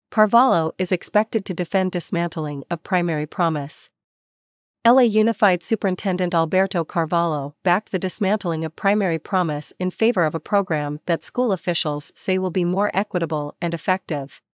Carvalho is expected to defend dismantling of primary promise. LA Unified Superintendent Alberto Carvalho backed the dismantling of primary promise in favor of a program that school officials say will be more equitable and effective.